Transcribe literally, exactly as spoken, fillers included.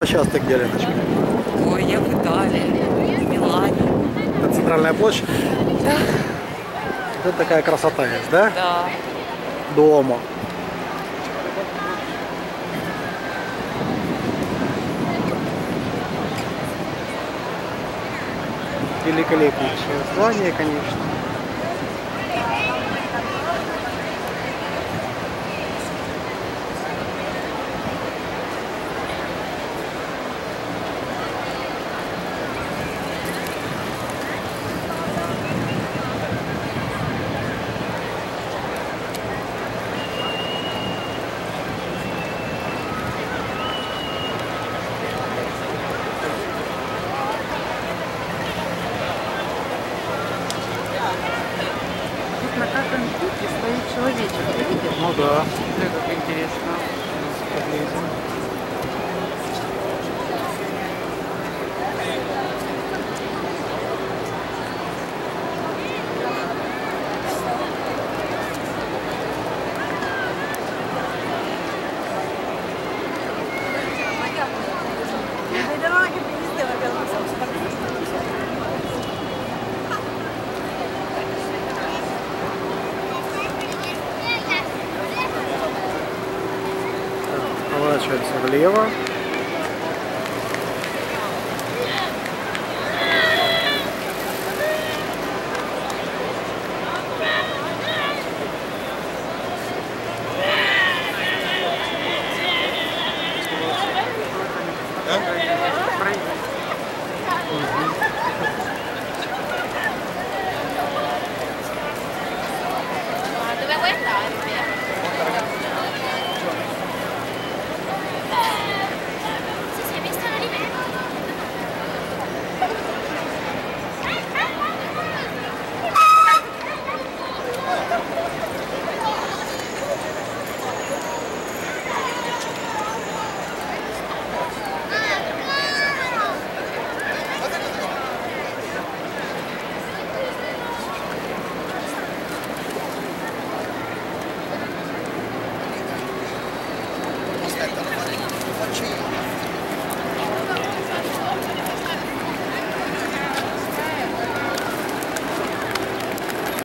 Сейчас ты где, Леночка? Ой, я в Италии, в Милане. Это центральная площадь? Да. Это такая красота есть, да? Да. Дома. Великолепнейшее здание, конечно. Тут на каждом пути стоит человечек, ты видишь? Ну да. Смотри, как интересно. Подлезем. Поворачиваемся влево. Да?